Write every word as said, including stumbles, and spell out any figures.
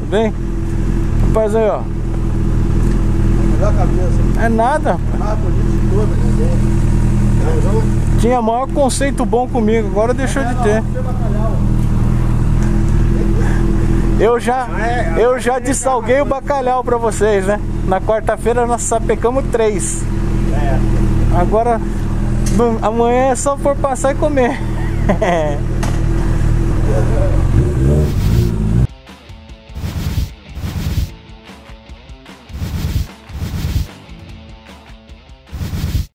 bem? Rapaz, aí, ó. Melhor cabeça. É nada. Mais bonito de todas, né? Tinha maior conceito bom comigo, agora deixou de ter. Eu já, eu já dessalguei o bacalhau pra vocês, né? Na quarta-feira nós sapecamos três. Agora, amanhã é só por passar e comer.